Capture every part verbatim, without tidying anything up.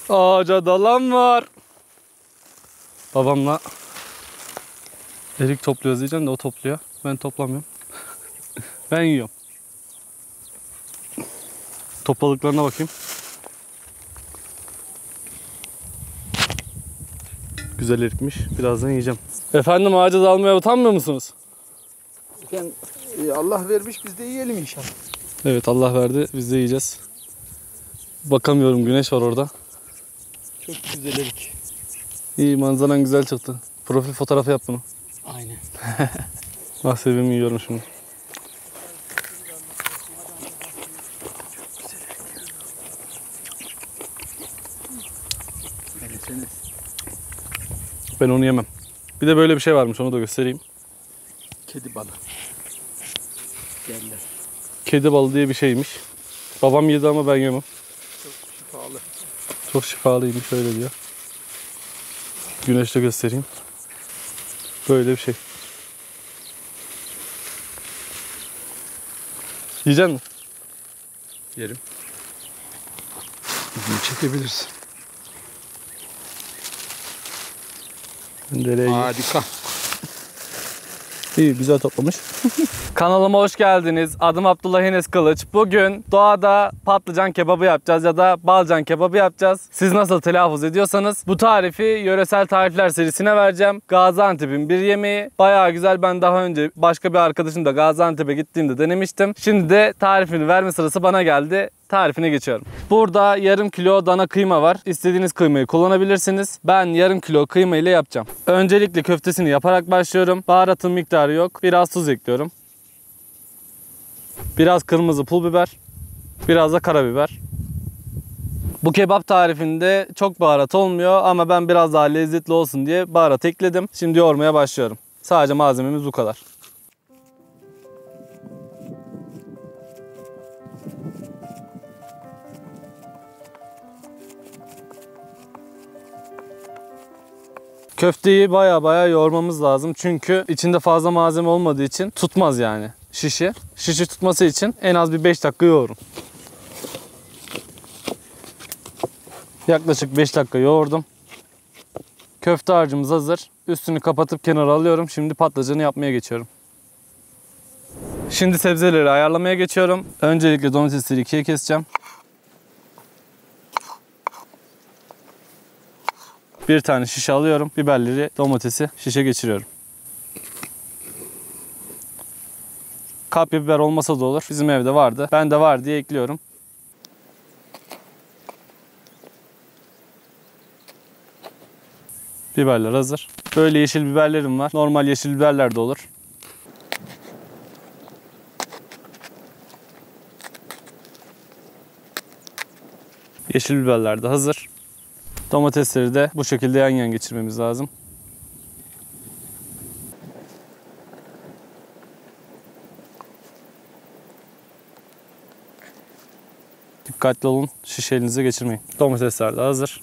Ağaca dalan var. Babamla erik topluyoruz diyeceğim de o topluyor. Ben toplamıyorum. Ben yiyorum. Topladıklarına bakayım. Güzel erikmiş. Birazdan yiyeceğim. Efendim, ağaca dalmaya utanmıyor musunuz? Yani Allah vermiş, biz de yiyelim inşallah. Evet, Allah verdi. Biz de yiyeceğiz. Bakamıyorum, güneş var orada. Çok güzel erik. İyi, manzaran güzel çıktı. Profil fotoğrafı yap bunu. Aynen. Mahsebimi yiyorum şimdi. Ben onu yemem. Bir de böyle bir şey varmış, onu da göstereyim. Kedi balı. Derler. Kedi balı diye bir şeymiş. Babam yedi ama ben yemem. Çok şifalı. Çok şifalıymış, öyle diyor. Güneşte göstereyim. Böyle bir şey. Yiyecek misin? Yerim. Bunu çekebilirsin. Harika. İyi, güzel toplamış. Kanalıma hoş geldiniz. Adım Abdullah Enes Kılıç. Bugün doğada patlıcan kebabı yapacağız ya da balcan kebabı yapacağız. Siz nasıl telaffuz ediyorsanız bu tarifi yöresel tarifler serisine vereceğim. Gaziantep'in bir yemeği. Bayağı güzel. Ben daha önce başka bir arkadaşım da Gaziantep'e gittiğimde denemiştim. Şimdi de tarifini verme sırası bana geldi. Tarifine geçiyorum. Burada yarım kilo dana kıyma var. İstediğiniz kıymayı kullanabilirsiniz. Ben yarım kilo kıyma ile yapacağım. Öncelikle köftesini yaparak başlıyorum. Baharatın miktarı yok. Biraz tuz ekliyorum. Biraz kırmızı pul biber. Biraz da karabiber. Bu kebap tarifinde çok baharat olmuyor ama ben biraz daha lezzetli olsun diye baharat ekledim. Şimdi yoğurmaya başlıyorum. Sadece malzememiz bu kadar. Köfteyi baya baya yoğurmamız lazım. Çünkü içinde fazla malzeme olmadığı için tutmaz yani şişi. Şişi tutması için en az bir beş dakika yoğurun. Yaklaşık beş dakika yoğurdum. Köfte harcımız hazır. Üstünü kapatıp kenara alıyorum. Şimdi patlıcanı yapmaya geçiyorum. Şimdi sebzeleri ayarlamaya geçiyorum. Öncelikle domatesleri ikiye keseceğim. Bir tane şişe alıyorum. Biberleri, domatesi şişe geçiriyorum. Kapya biber olmasa da olur. Bizim evde vardı. Ben de var diye ekliyorum. Biberler hazır. Böyle yeşil biberlerim var. Normal yeşil biberler de olur. Yeşil biberler de hazır. Domatesleri de bu şekilde yan yan geçirmemiz lazım. Dikkatli olun, şişe elinize geçirmeyin. Domatesler de hazır.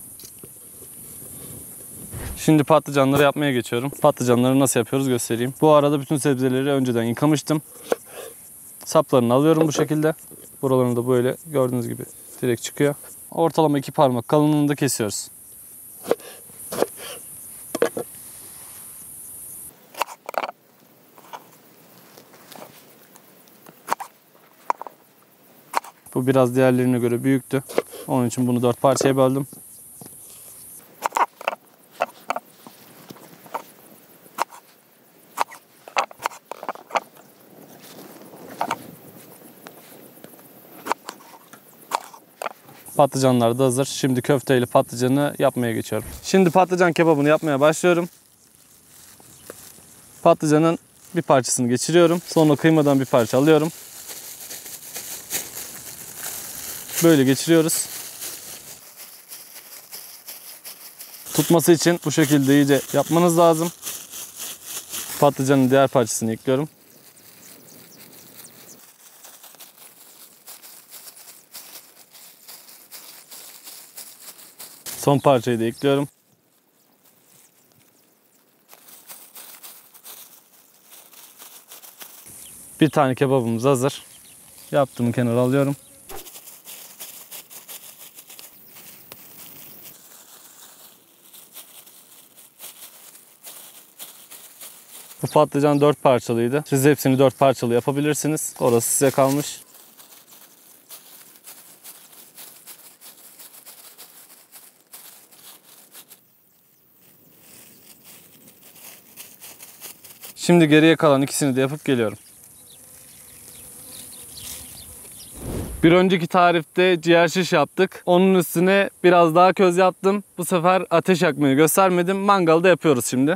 Şimdi patlıcanları yapmaya geçiyorum. Patlıcanları nasıl yapıyoruz göstereyim. Bu arada bütün sebzeleri önceden yıkamıştım. Saplarını alıyorum bu şekilde. Buralarını da böyle gördüğünüz gibi direkt çıkıyor. Ortalama iki parmak kalınlığında kesiyoruz. Bu biraz diğerlerine göre büyüktü. Onun için bunu dört parçaya böldüm. Patlıcanlar da hazır. Şimdi köfteyle patlıcanı yapmaya geçiyorum. Şimdi patlıcan kebabını yapmaya başlıyorum. Patlıcanın bir parçasını geçiriyorum. Sonra kıymadan bir parça alıyorum. Böyle geçiriyoruz. Tutması için bu şekilde iyice yapmanız lazım. Patlıcanın diğer parçasını ekliyorum. Son parçayı da ekliyorum. Bir tane kebabımız hazır. Yaptığımı kenara alıyorum. Bu patlıcan dört parçalıydı. Siz hepsini dört parçalı yapabilirsiniz. Orası size kalmış. Şimdi geriye kalan ikisini de yapıp geliyorum. Bir önceki tarifte ciğer şiş yaptık. Onun üstüne biraz daha köz yaptım. Bu sefer ateş yakmayı göstermedim. Mangalda yapıyoruz şimdi.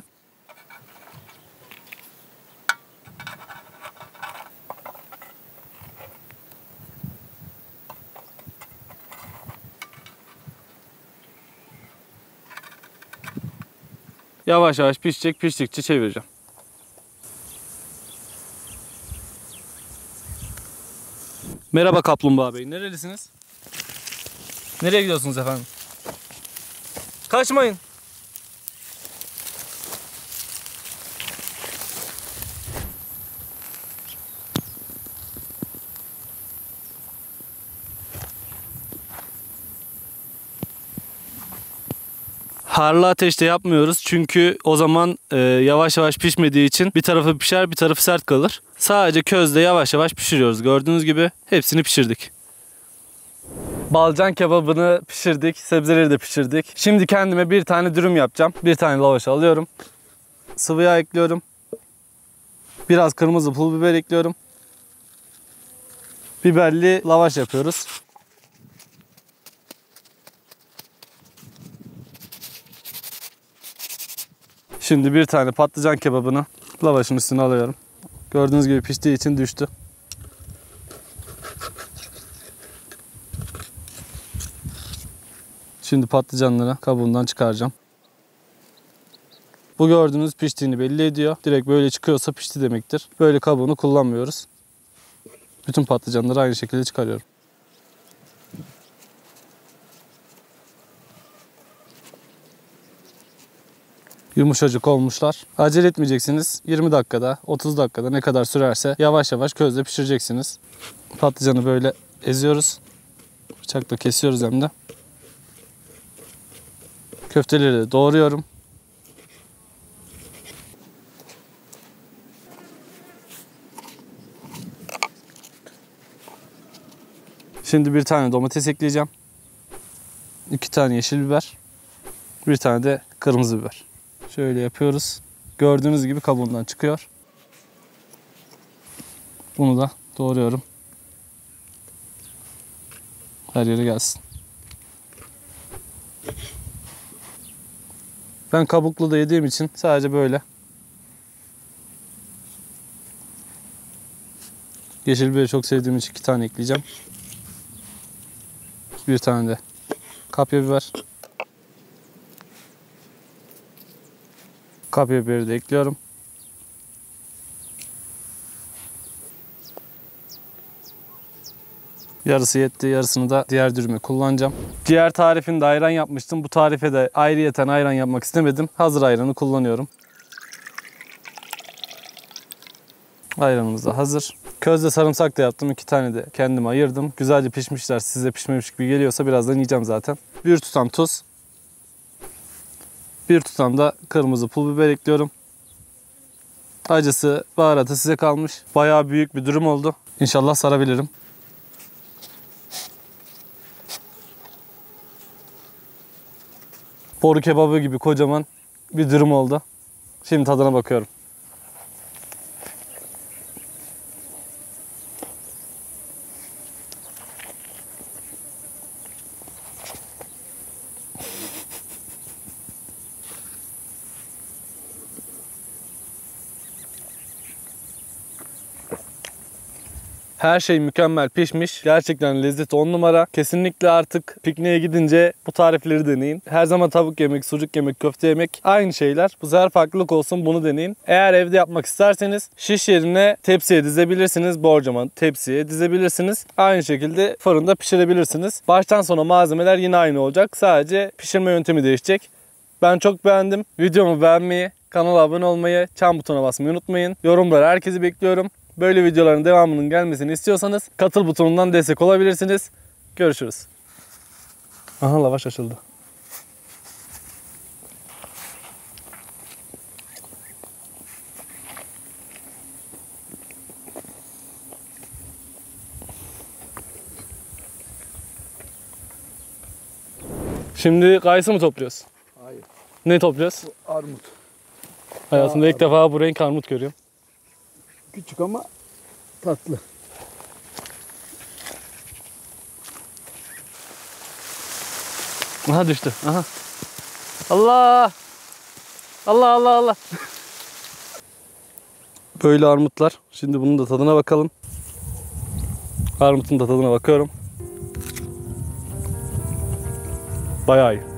Yavaş yavaş pişecek. Piştikçe çevireceğim. Merhaba Kaplumbağa Bey. Nerelisiniz? Nereye gidiyorsunuz efendim? Kaçmayın. Harlı ateşte yapmıyoruz çünkü o zaman e, yavaş yavaş pişmediği için bir tarafı pişer bir tarafı sert kalır. Sadece közde yavaş yavaş pişiriyoruz. Gördüğünüz gibi hepsini pişirdik. Balcan kebabını pişirdik, sebzeleri de pişirdik. Şimdi kendime bir tane dürüm yapacağım. Bir tane lavaş alıyorum. Sıvı yağ ekliyorum. Biraz kırmızı pul biber ekliyorum. Biberli lavaş yapıyoruz. Şimdi bir tane patlıcan kebabını lavaşın üstüne alıyorum. Gördüğünüz gibi piştiği için düştü. Şimdi patlıcanları kabuğundan çıkaracağım. Bu gördüğünüz piştiğini belli ediyor. Direkt böyle çıkıyorsa pişti demektir. Böyle kabuğunu kullanmıyoruz. Bütün patlıcanları aynı şekilde çıkarıyorum. Yumuşacık olmuşlar. Acele etmeyeceksiniz. yirmi dakikada, otuz dakikada ne kadar sürerse yavaş yavaş közde pişireceksiniz. Patlıcanı böyle eziyoruz. Bıçakla kesiyoruz hem de. Köfteleri de doğruyorum. Şimdi bir tane domates ekleyeceğim. iki tane yeşil biber. Bir tane de kırmızı biber. Şöyle yapıyoruz. Gördüğünüz gibi kabuğundan çıkıyor. Bunu da doğruyorum. Her yere gelsin. Ben kabuklu da yediğim için sadece böyle. Yeşil biberi çok sevdiğim için iki tane ekleyeceğim. Bir tane de kapya biber. Kapya biberi de ekliyorum. Yarısı yetti. Yarısını da diğer dürüme kullanacağım. Diğer tarifinde ayran yapmıştım. Bu tarife de ayrıyeten ayran yapmak istemedim. Hazır ayranı kullanıyorum. Ayranımız da hazır. Közde sarımsak da yaptım. İki tane de kendime ayırdım. Güzelce pişmişler. Size pişmemiş gibi geliyorsa birazdan yiyeceğim zaten. Bir tutam tuz. Bir tutam da kırmızı pul biber ekliyorum. Acısı, baharatı size kalmış. Bayağı büyük bir dürüm oldu. İnşallah sarabilirim. Boru kebabı gibi kocaman bir dürüm oldu. Şimdi tadına bakıyorum. Her şey mükemmel pişmiş. Gerçekten lezzeti on numara. Kesinlikle artık pikniğe gidince bu tarifleri deneyin. Her zaman tavuk yemek, sucuk yemek, köfte yemek aynı şeyler. Bu sefer farklılık olsun, bunu deneyin. Eğer evde yapmak isterseniz şiş yerine tepsiye dizebilirsiniz. Borcama tepsiye dizebilirsiniz. Aynı şekilde fırında pişirebilirsiniz. Baştan sona malzemeler yine aynı olacak. Sadece pişirme yöntemi değişecek. Ben çok beğendim. Videomu beğenmeyi, kanala abone olmayı, çan butonuna basmayı unutmayın. Yorumlara herkesi bekliyorum. Böyle videoların devamının gelmesini istiyorsanız katıl butonundan destek olabilirsiniz. Görüşürüz. Aha, lavaş açıldı. Şimdi kayısı mı topluyoruz? Hayır. Ne topluyoruz? Bu armut. Hayatımda ilk defa bu renk armut görüyorum. Küçük ama tatlı. Aha düştü. Aha. Allah! Allah Allah Allah. Böyle armutlar. Şimdi bunun da tadına bakalım. Armutun da tadına bakıyorum. Bayağı iyi.